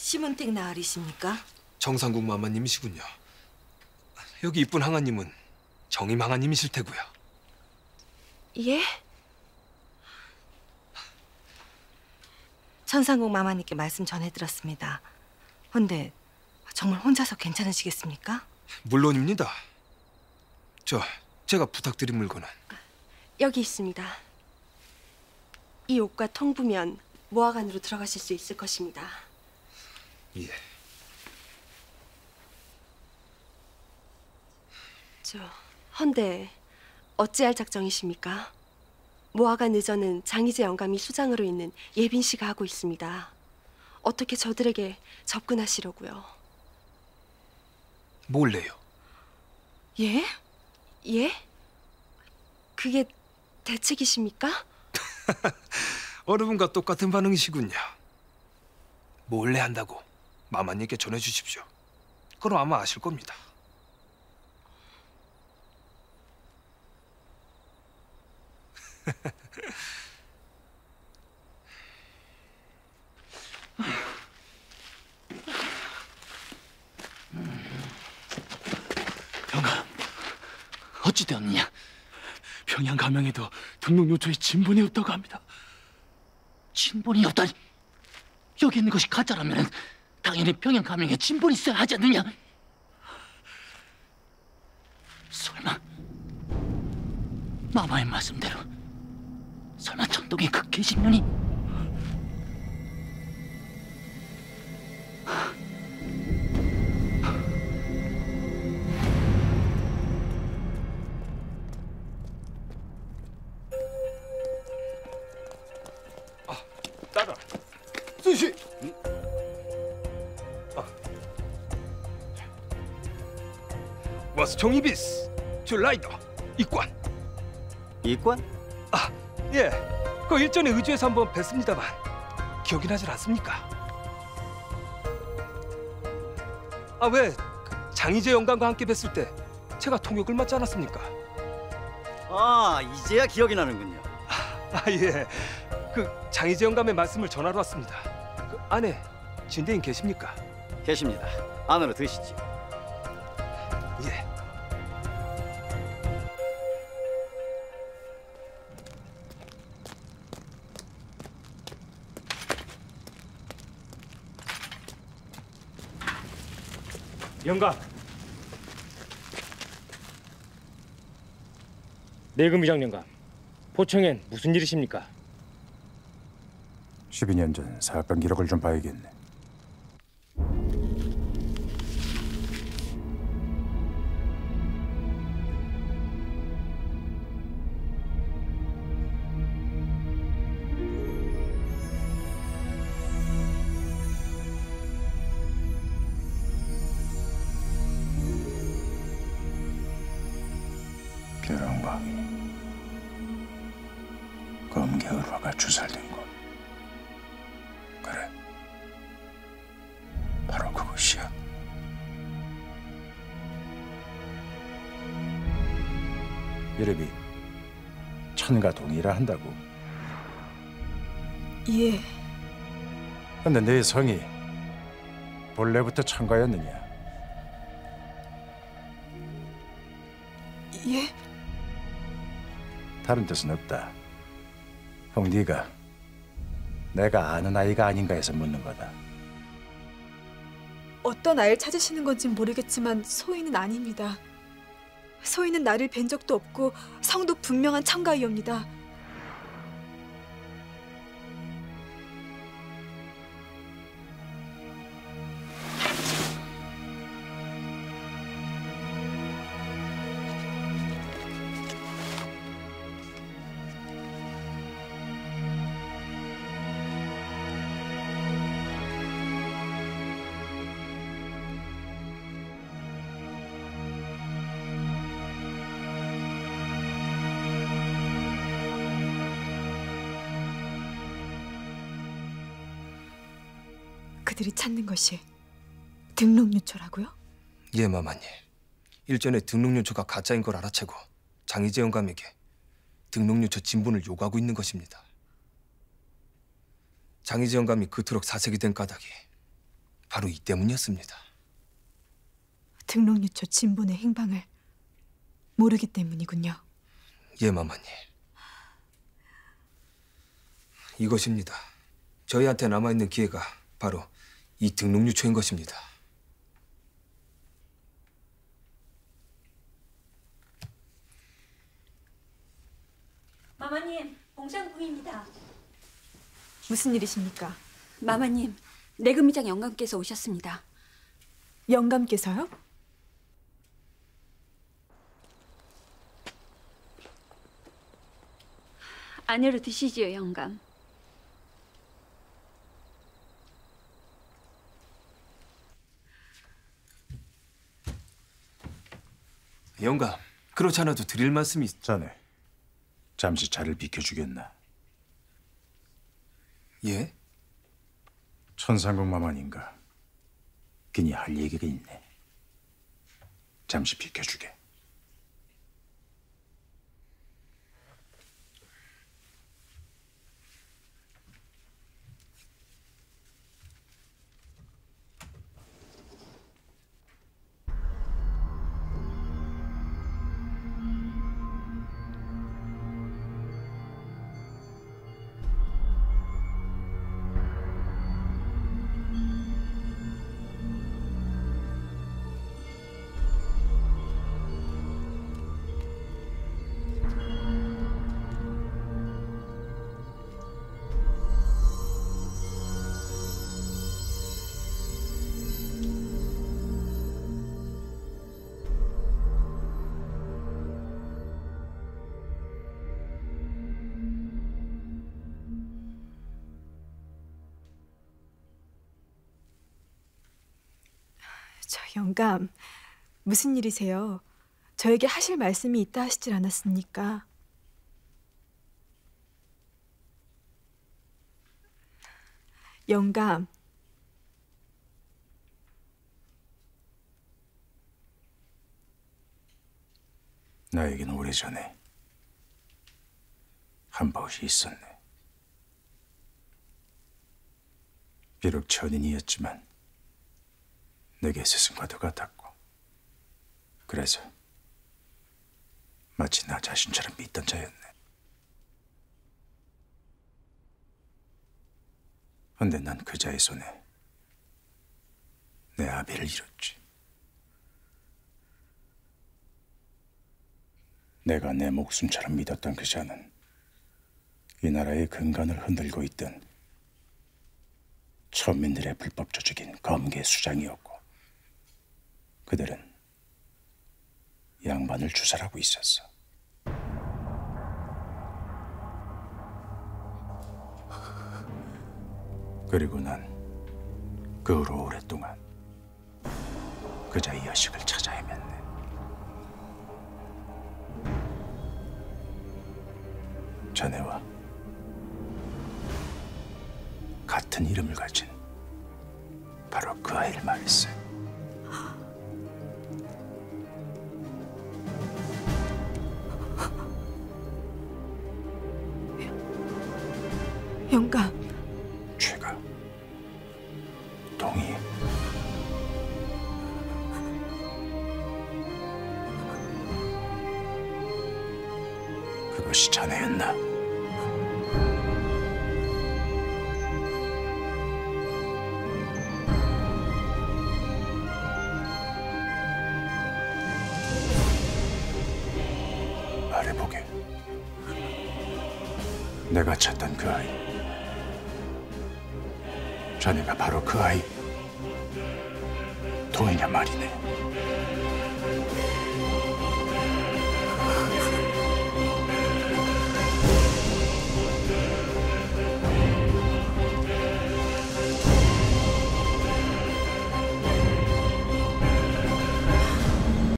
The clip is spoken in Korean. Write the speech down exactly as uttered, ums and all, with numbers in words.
심은택 나으리십니까? 정상국 마마님이시군요. 여기 이쁜 항아님은 정임 항아님이실 테고요. 예? 천상국 마마님께 말씀 전해들었습니다. 근데 정말 혼자서 괜찮으시겠습니까? 물론입니다. 저, 제가 부탁드린 물건은? 여기 있습니다. 이 옷과 통부면 모아간으로 들어가실 수 있을 것입니다. 예. 저, 헌데 어찌할 작정이십니까? 모아간 의전은 장희재 영감이 수장으로 있는 예빈 씨가 하고 있습니다. 어떻게 저들에게 접근하시려고요? 몰래요. 예? 예? 그게 대책이십니까? 어느 분과 똑같은 반응이시군요. 몰래 한다고 마마님께 전해주십시오. 그럼 아마 아실 겁니다. 영감, 어찌 되었느냐? 평양 가명에도 등록요초에 진본이 없다고 합니다. 진본이 없다니? 여기 있는 것이 가짜라면 당연히 평양 가명에 진본이 있어야 하지 않느냐? 설마 마마의 말씀대로 설마 천동의 그 계신년이? 따라. 수시. 아. 와스 정이비스. 저 라이더. 이관. 이관? 아, 예. 그 일전에 의주에서 한번 뵀습니다만 기억이 나질 않습니까? 아, 왜 장희재 영감과 함께 뵀을 때 제가 통역을 맡지 않았습니까? 아, 이제야 기억이 나는군요. 아, 예. 그 장희재 영감의 말씀을 전하러 왔습니다. 그 안에 진대인 계십니까? 계십니다. 안으로 드시지. 예. 영감. 내금 위장 영감. 포청엔 무슨 일이십니까? 십이 년 전 사건 기록을 좀 봐야겠네. 벼랑방이 검계을화가 주살된 곳. 그래, 바로 그것이야. 이름이 천가동이라 한다고. 예. 근데 네 성이 본래부터 천가였느냐? 예? 다른 뜻은 없다. 형, 네가 내가 아는 아이가 아닌가 해서 묻는 거다. 어떤 아이를 찾으시는 건진 모르겠지만 소희는 아닙니다. 소희는 나를 뵌 적도 없고 성도 분명한 천가이옵니다. 그들이 찾는 것이 등록유초라고요? 예, 마마님. 일전에 등록유초가 가짜인 걸 알아채고 장희재 영감에게 등록유초 진본을 요구하고 있는 것입니다. 장희재 영감이 그토록 사색이 된 까닭이 바로 이 때문이었습니다. 등록유초 진본의 행방을 모르기 때문이군요. 예, 마마님. 이것입니다. 저희한테 남아있는 기회가 바로 이 등록유초인 것입니다. 마마님, 봉장부입니다. 무슨 일이십니까? 마마님, 내금이장 영감께서 오셨습니다. 영감께서요? 안으로 드시지요, 영감. 영감, 그렇지 않아도 드릴 말씀이 있... 자네, 잠시 자를 비켜주겠나? 예? 천상국 마만인가? 그니 할 얘기가 있네. 잠시 비켜주게. 저 영감, 무슨 일이세요? 저에게 하실 말씀이 있다 하시질 않았습니까? 영감, 나에겐 오래전에 한 버릇이 있었네. 비록 천인이었지만 내게 스승과도 같았고, 그래서 마치 나 자신처럼 믿던 자였네. 근데 난 그 자의 손에 내 아비를 잃었지. 내가 내 목숨처럼 믿었던 그 자는 이 나라의 근간을 흔들고 있던 천민들의 불법 조직인 검계 수장이었고, 그들은 양반을 주살하고 있었어. 그리고 난 그 후로 오랫동안 그자의 여식을 찾아 헤맸네. 자네와 같은 이름을 가진 바로 그 아이를 말했어. 영감. 죄가 동의. 그것이 자네였나? 말해보게. 내가 찾던 그 아이, 자네가 바로 그 아이 동이냐 말이네.